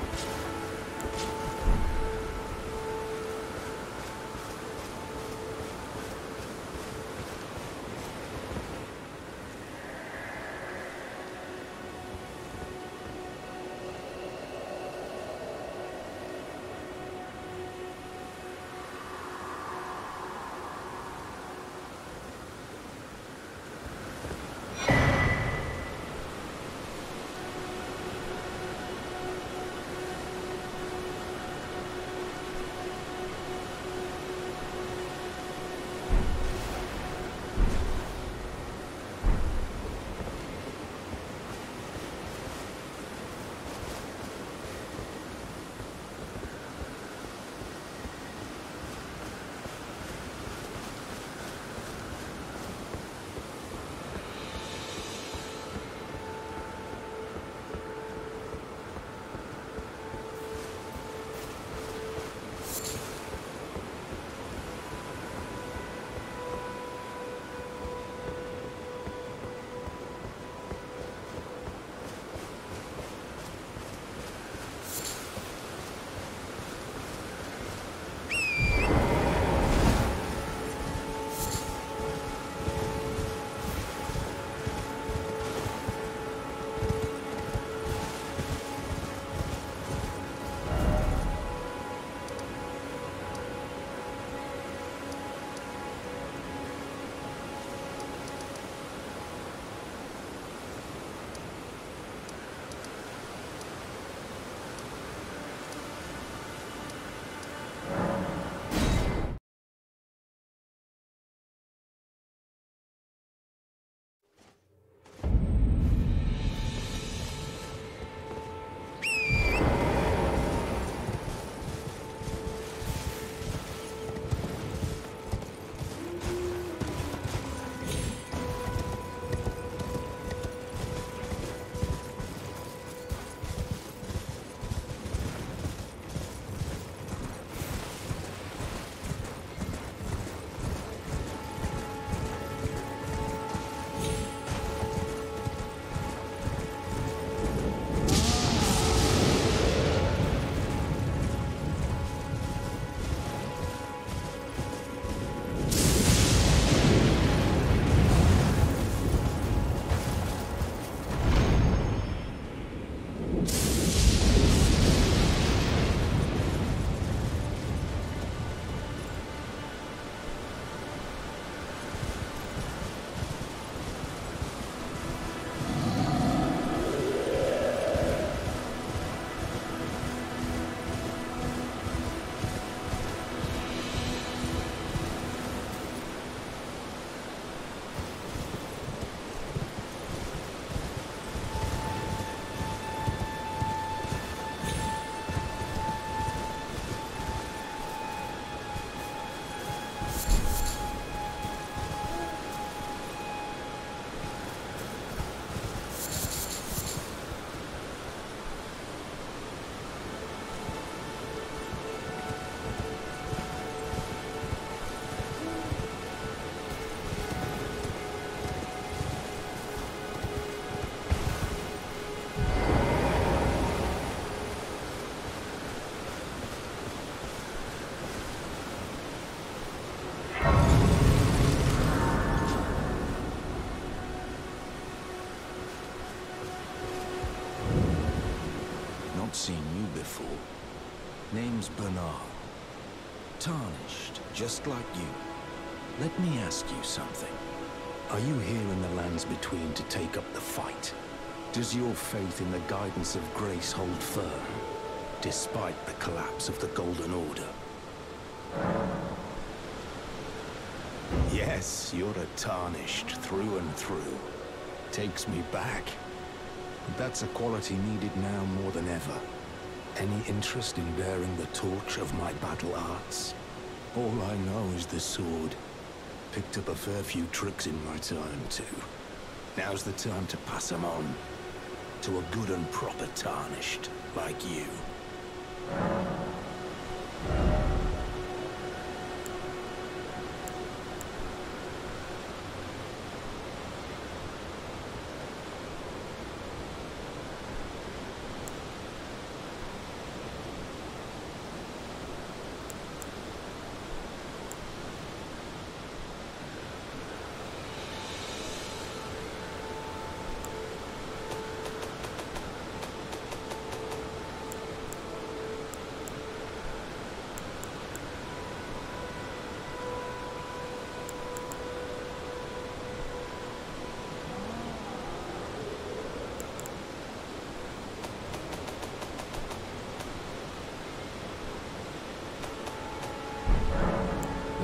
Seen you before. Name's Bernard. Tarnished, just like you. Let me ask you something. Are you here in the lands between to take up the fight? Does your faith in the guidance of grace hold firm, despite the collapse of the Golden Order? Yes, you're a Tarnished through and through. Takes me back. But that's a quality needed now more than ever. Any interest in bearing the torch of my battle arts? All I know is the sword. Picked up a fair few tricks in my time, too. Now's the time to pass them on. To a good and proper Tarnished, like you.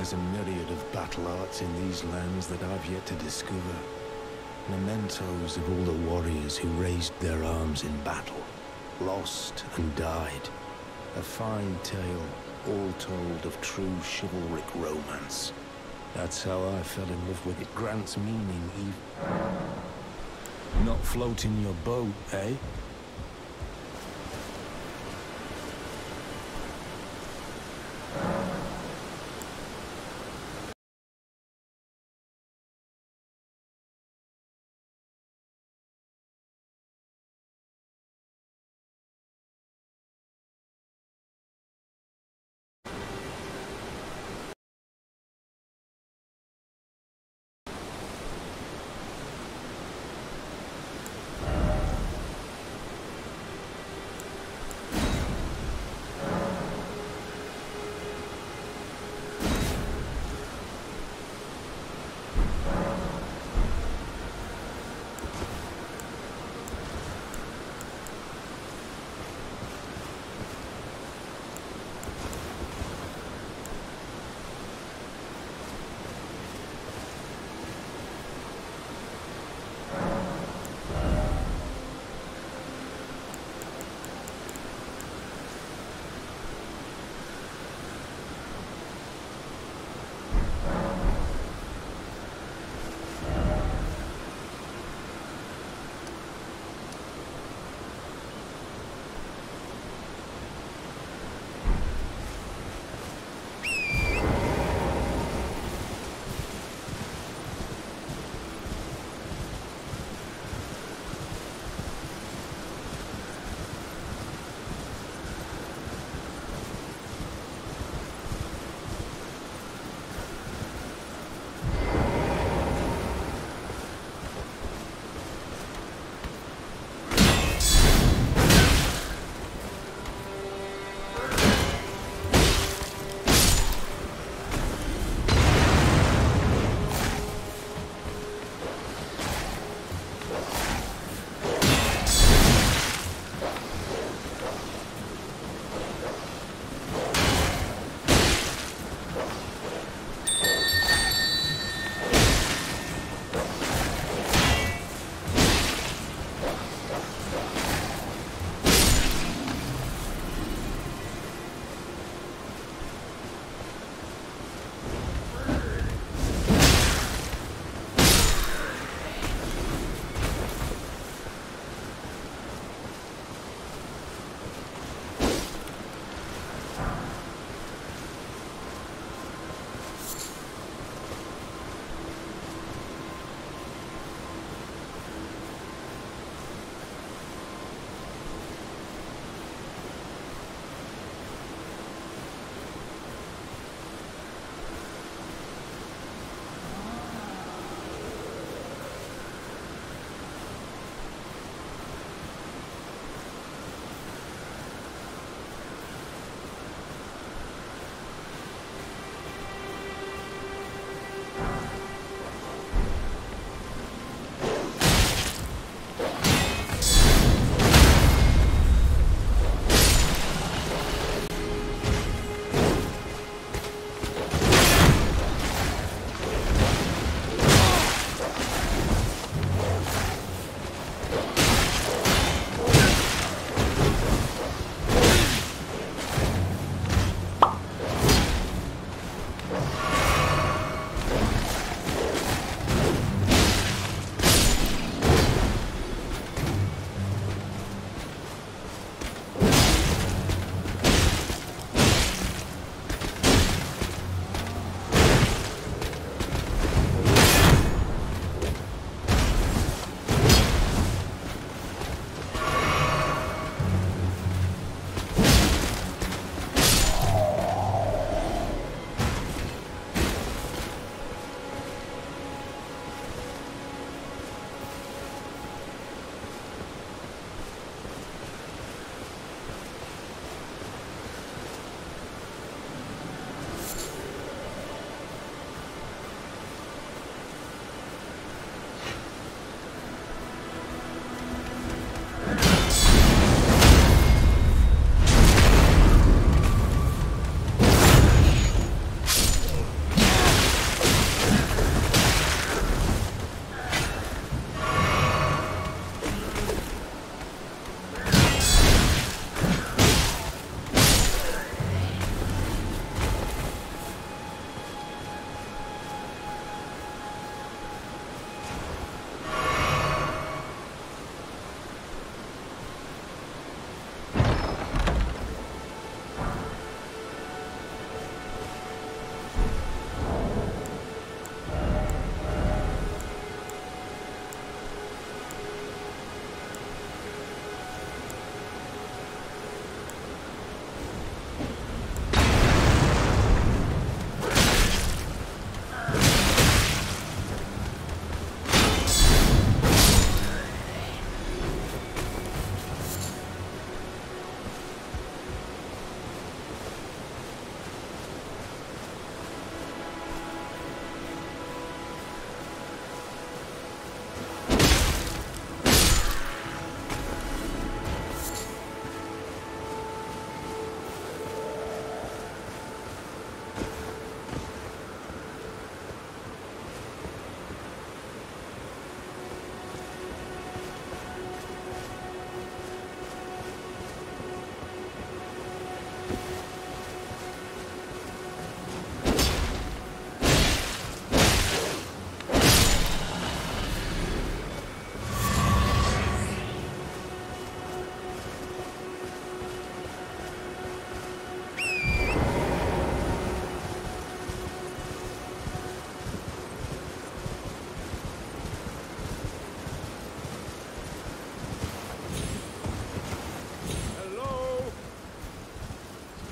There's a myriad of battle arts in these lands that I've yet to discover. Mementos of all the warriors who raised their arms in battle, lost and died. A fine tale, all told of true chivalric romance. That's how I fell in love with it. Grants meaning, not floating your boat, eh?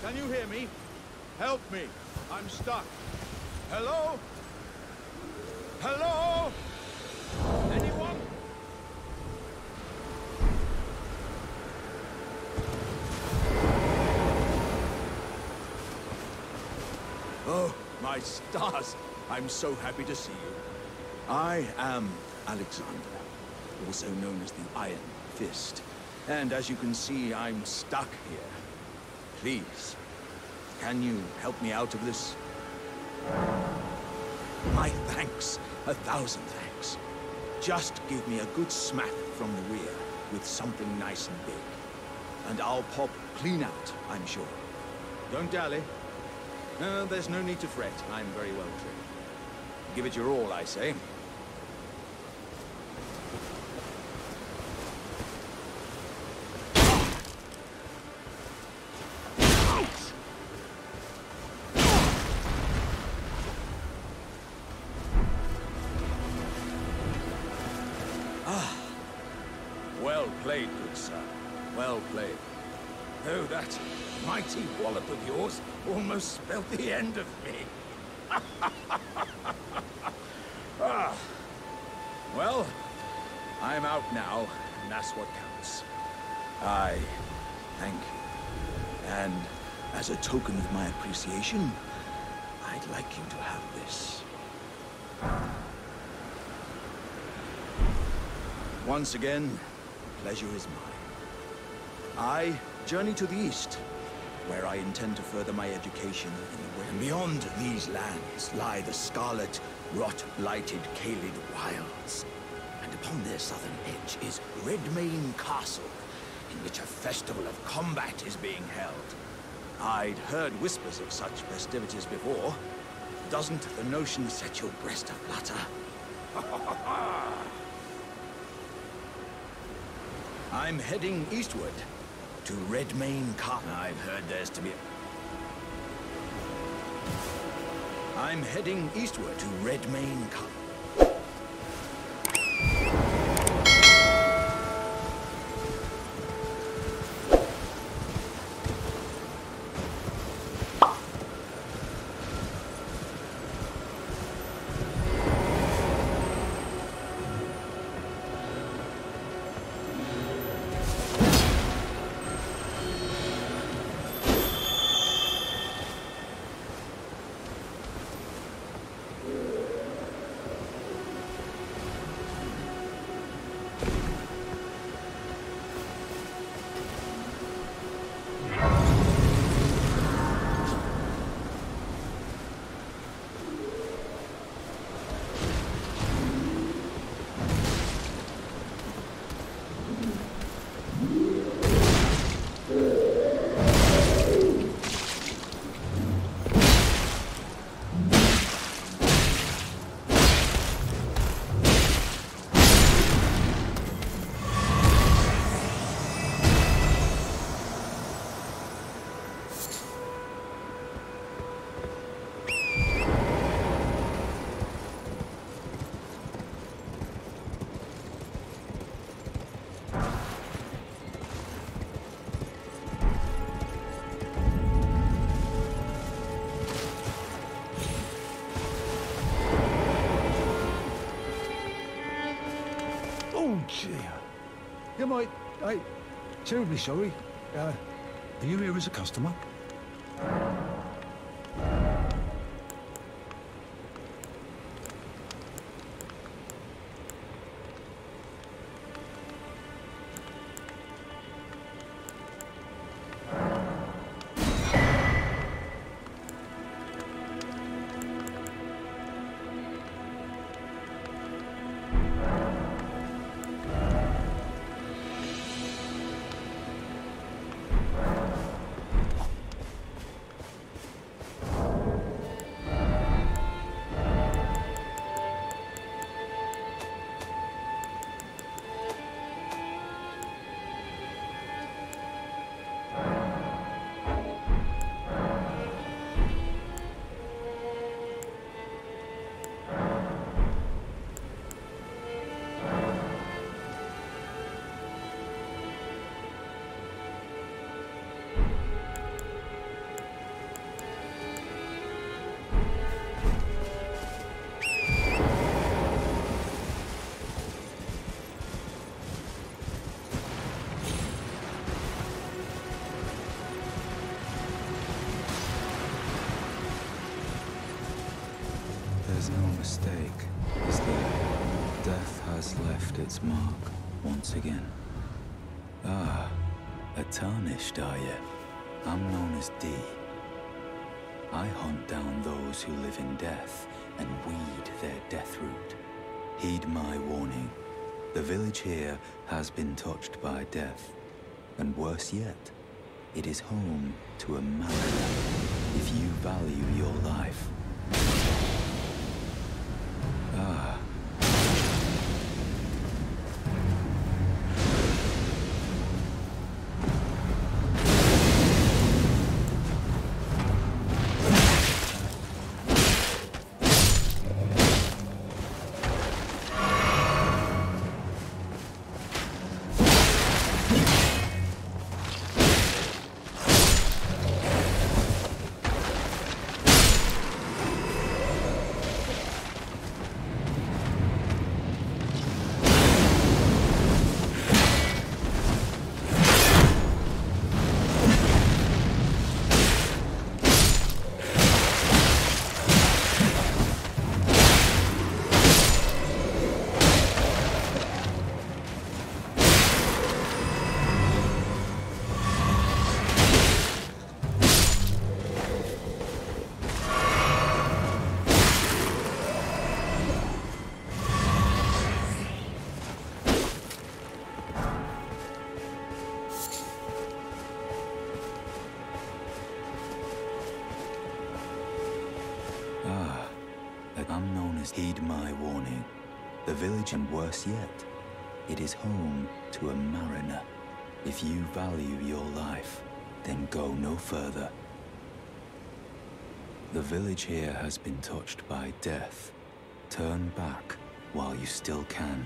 Can you hear me? Help me. I'm stuck. Hello? Hello? Anyone? Oh, my stars. I'm so happy to see you. I am Alexander, also known as the Iron Fist. And as you can see, I'm stuck here. Please, can you help me out of this? My thanks. 1,000 thanks. Just give me a good smack from the rear with something nice and big. And I'll pop clean out, I'm sure. Don't dally. No, there's no need to fret. I'm very well trained. Give it your all, I say. Well played, good sir. Well played. Though that mighty wallop of yours almost spelled the end of me. Well, I'm out now, and that's what counts. I thank you. And as a token of my appreciation, I'd like you to have this. Once again, pleasure is mine. I journey to the east, where I intend to further my education in the west. And beyond these lands lie the scarlet, rot-blighted Caelid wilds. And upon their southern edge is Redmane Castle, in which a festival of combat is being held. I'd heard whispers of such festivities before. Doesn't the notion set your breast aflutter? I'm heading eastward to Redmane Castle. I've heard there's to be... I'm heading eastward to Redmane Castle. Yeah, I'm terribly sorry. Are you here as a customer? There's no mistake, is there? Death has left its mark once again. Ah, a tarnished, are you? I'm known as D. I hunt down those who live in death and weed their death root. Heed my warning. The village here has been touched by death. And worse yet, it is home to a mariner. If you value your life. Ah. I'm known as Heed my warning. The village, and worse yet, it is home to a mariner. If you value your life, then go no further. The village here has been touched by death. Turn back while you still can.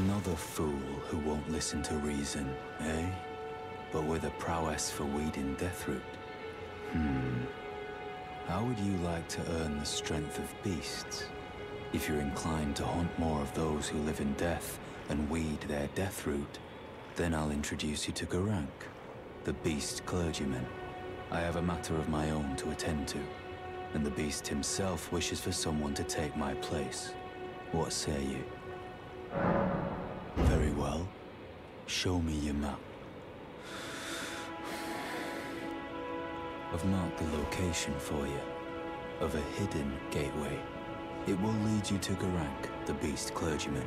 Another fool who won't listen to reason, eh? But with a prowess for weeding Deathroot. How would you like to earn the strength of beasts? If you're inclined to hunt more of those who live in death and weed their Deathroot, then I'll introduce you to Garank, the beast clergyman. I have a matter of my own to attend to, and the beast himself wishes for someone to take my place. What say you? Very well. Show me your map. I've marked the location for you, of a hidden gateway. It will lead you to Garank, the beast clergyman.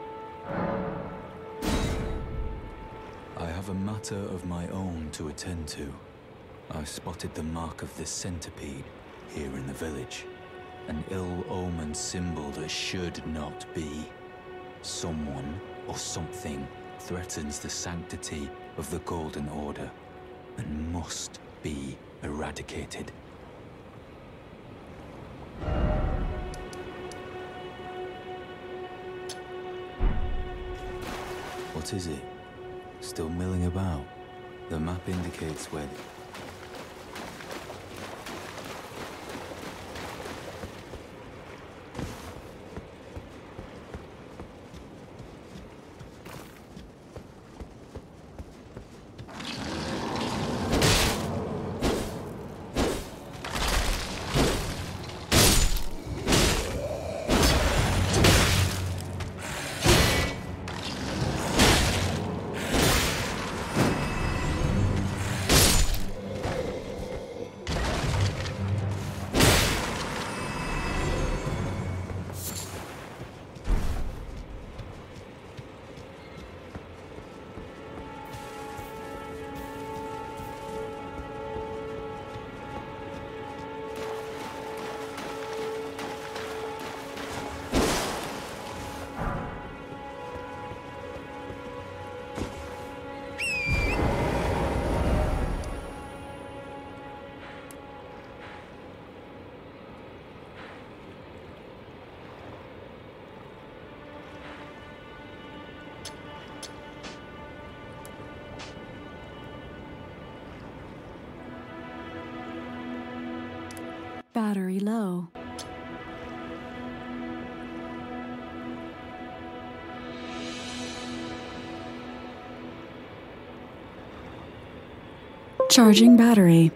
I have a matter of my own to attend to. I spotted the mark of the centipede here in the village. An ill-omened symbol that should not be. Someone or something threatens the sanctity of the Golden Order and must be eradicated. What is it? Still milling about? The map indicates where... Battery low. Charging battery.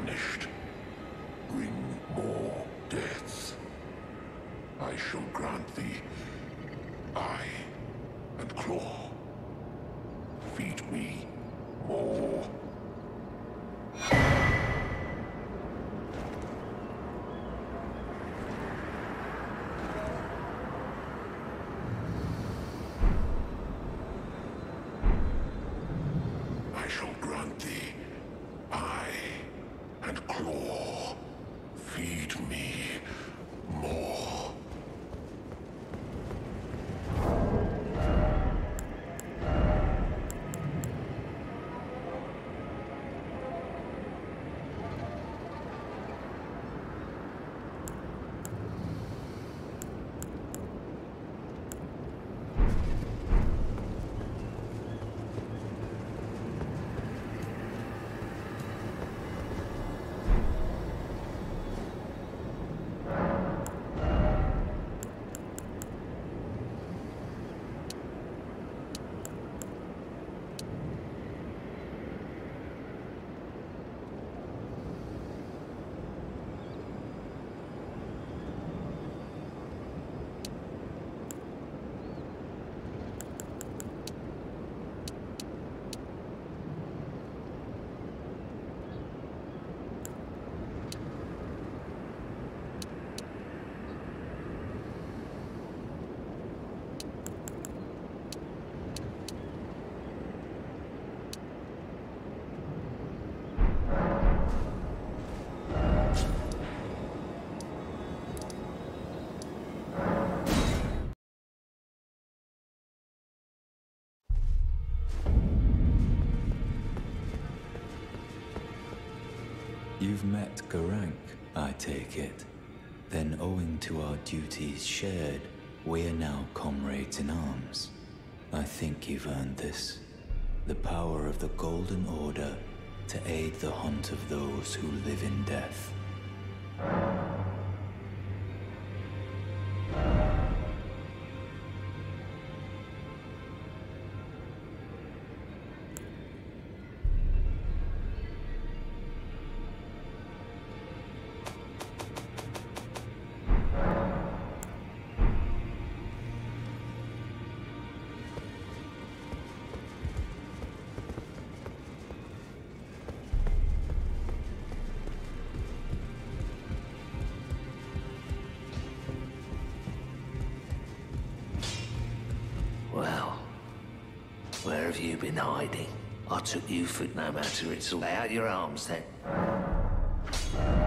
tarnished. Bring more deaths. I shall grant thee eye and claw. Feed me more. I shall grant thee eye and claw. Feed me more. You've met Garank, I take it. Then owing to our duties shared, we are now comrades in arms. I think you've earned this. The power of the Golden Order to aid the hunt of those who live in death. Well, where have you been hiding? I took you for no matter it's all. Lay out your arms then.